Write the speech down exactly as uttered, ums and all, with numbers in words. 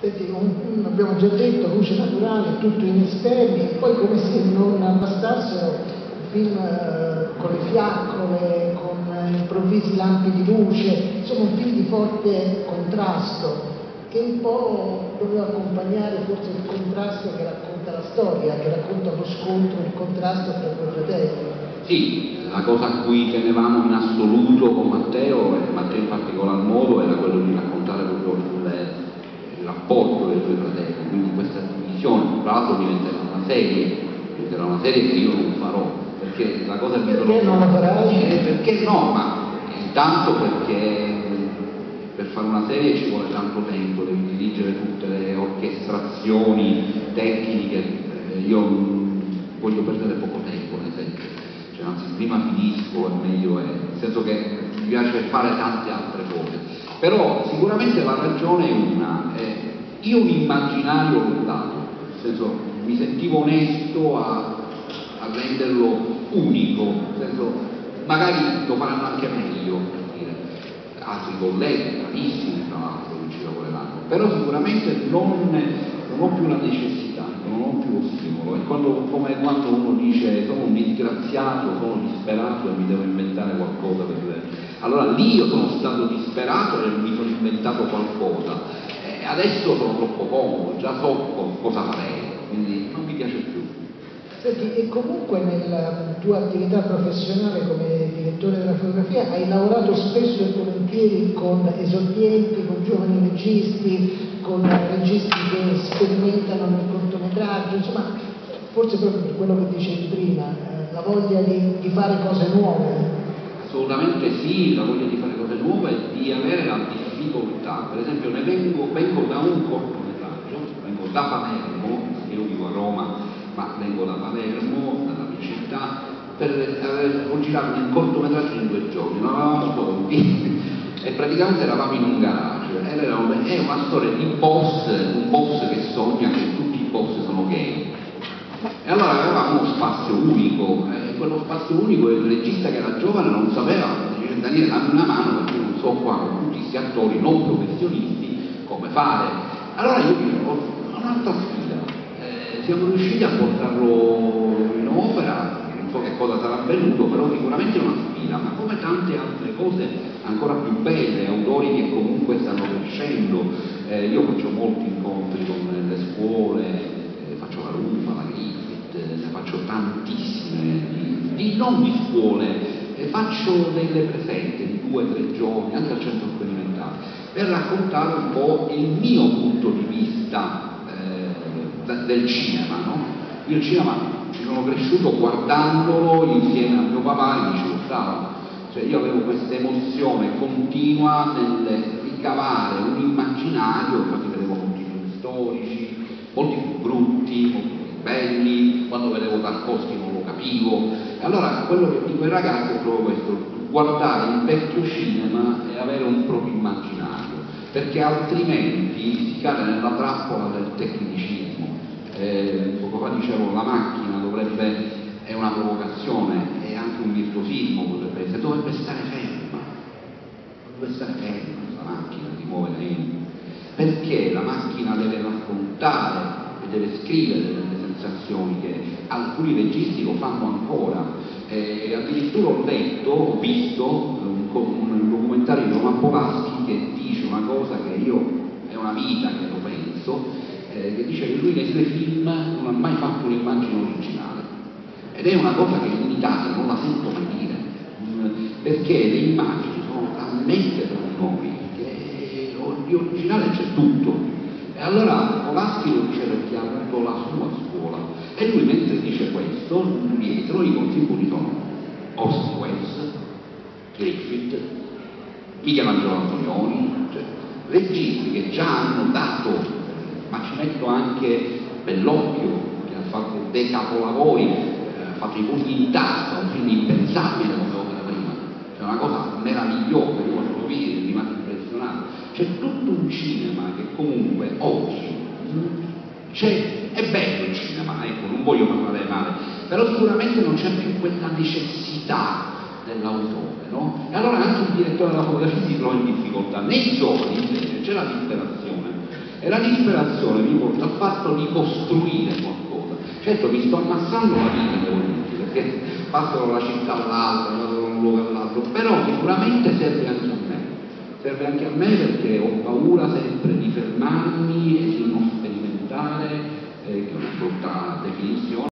Senti, un, un, abbiamo già detto, luce naturale, tutto in esterni, e poi come se non bastassero film eh, con le fiaccole, con eh, improvvisi lampi di luce, insomma un film di forte contrasto, che un po' doveva accompagnare forse il contrasto che racconta la storia, che racconta lo scontro, il contrasto tra due fratelli. Sì, la cosa a cui tenevamo in assoluto con Matteo, e Matteo in particolar modo, era quello di raccontare proprio il, il rapporto dei due fratelli, quindi questa divisione, tra l'altro diventerà una serie, diventerà una serie che io non farò, perché la cosa che perché non la farai? Eh, perché no, ma intanto perché per fare una serie ci vuole tanto tempo, devi dirigere tutte le orchestrazioni tecniche, eh, io voglio perdere poco tempo, nel senso, cioè, anzi prima finisco e meglio è, nel senso che mi piace fare tante altre cose, però sicuramente la ragione è una, eh, io un immaginario l'ho dato, nel senso mi sentivo onesto a, a renderlo unico, nel senso magari lo faranno anche meglio, per dire, altri colleghi, bravissimi tra l'altro che ci lavoreranno, però sicuramente non, non ho più la necessità, non ho più lo stimolo, è quando, come quando uno dice sono un disgraziato, sono disperato e mi devo inventare qualcosa per... Allora lì io sono stato disperato e mi sono inventato qualcosa, e adesso sono troppo comodo, già so cosa farei, quindi non mi piace più. Senti, e comunque nella tua attività professionale come direttore della fotografia hai lavorato spesso e volentieri con esordienti, con giovani registi, con registi che sperimentano nel cortometraggio, insomma, forse proprio per quello che dicevi prima, eh, la voglia di, di fare cose nuove. Assolutamente sì, la voglia di fare cose nuove e di avere la difficoltà. Per esempio ne vengo, vengo da un cortometraggio, vengo da Palermo, io vivo a Roma, ma vengo da Palermo, dalla mia città, per aver, ho girato un cortometraggio in due giorni, non avevamo soldi e praticamente eravamo in un garage, era una, è una storia di boss, un boss che sogna che tutti i boss sono gay. E allora avevamo uno spazio unico, e quello spazio unico il regista che era giovane non sapeva, dice Daniele dammi una mano perché io non so qua con tutti questi attori non professionisti come fare. Allora io dicevo, un'altra sfida, eh, siamo riusciti a portarlo in opera, non so che cosa sarà avvenuto, però sicuramente è una sfida, ma come tante altre cose ancora più belle, autori che comunque stanno crescendo, eh, io faccio molti incontri con le scuole, eh, faccio la Rufa, la ne faccio tantissime, di, di, non di scuole, e faccio delle presenti di due o tre giorni, anche al centro sperimentale, per raccontare un po' il mio punto di vista eh, del cinema, no? Io il cinema ci sono cresciuto guardandolo insieme a mio papà e mi ci portava, cioè io avevo questa emozione continua nel ricavare un immaginario, infatti vedevo molti film storici, molti più brutti, molti belli, quando vedevo Tarkovsky non lo capivo, e allora quello che dico ai ragazzi è proprio questo, guardare il vecchio cinema e avere un proprio immaginario, perché altrimenti si cade nella trappola del tecnicismo. Eh, poco fa dicevo la macchina dovrebbe, è una provocazione, è anche un virtuosismo, potrebbe essere, dovrebbe stare ferma, dovrebbe stare ferma la macchina, si muove lento, perché la macchina deve raccontare e deve scrivere delle sensazioni che alcuni registi lo fanno ancora, eh, addirittura ho letto, ho visto un, un documentario di Roman Polanski che dice una cosa che io è una vita che lo penso, eh, che dice che lui nei suoi film non ha mai fatto un'immagine originale, ed è una cosa che in Italia non la sento mai dire, mh, perché le immagini sono talmente tra noi che di originale c'è tutto. E allora Polanski lo dice perché ha avuto la sua scuola, e lui mentre dice questo, dietro i contributi sono Orson Welles, Griffith, Michelangelo Antonioni, cioè registi che già hanno dato, ma ci metto anche Bellocchio che ha fatto dei capolavori, eh, ha fatto i pugni in tasca, un film impensabile come opera prima, cioè una cosa meravigliosa, io quando lo vidi sono rimasto impressionato. C'è tutto un cinema che comunque oggi c'è, è bello il cinema, ecco, non voglio parlare male, però sicuramente non c'è più quella necessità dell'autore, no? E allora anche il direttore della fotografia si trova in difficoltà. Nei giovani invece c'è la disperazione, E la disperazione mi porta al fatto di costruire qualcosa. Certo, mi sto ammassando la vita, devo dire, perché passo da una città all'altra, vado da un luogo all'altro, però sicuramente serve anche a me. Serve anche a me perché ho paura sempre di fermarmi e di non sperimentare, eh, che è una brutta definizione.